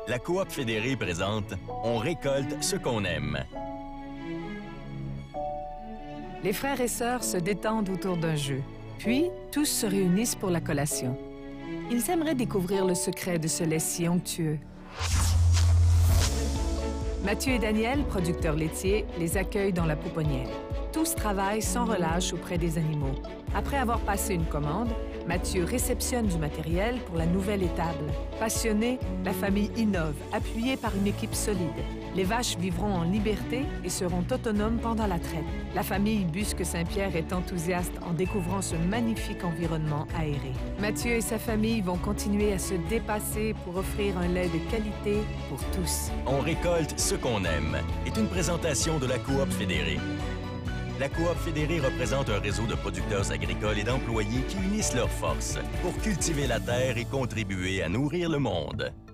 La Coop Fédérée présente « On récolte ce qu'on aime ». Les frères et sœurs se détendent autour d'un jeu. Puis, tous se réunissent pour la collation. Ils aimeraient découvrir le secret de ce lait si onctueux. Mathieu et Daniel, producteurs laitiers, les accueillent dans la pouponnière. Tous travaillent sans relâche auprès des animaux. Après avoir passé une commande, Mathieu réceptionne du matériel pour la nouvelle étable. Passionnée, la famille innove, appuyée par une équipe solide. Les vaches vivront en liberté et seront autonomes pendant la traite. La famille Busque-Saint-Pierre est enthousiaste en découvrant ce magnifique environnement aéré. Mathieu et sa famille vont continuer à se dépasser pour offrir un lait de qualité pour tous. On récolte ce qu'on aime est une présentation de la Coop Fédérée. La Coop Fédérée représente un réseau de producteurs agricoles et d'employés qui unissent leurs forces pour cultiver la terre et contribuer à nourrir le monde.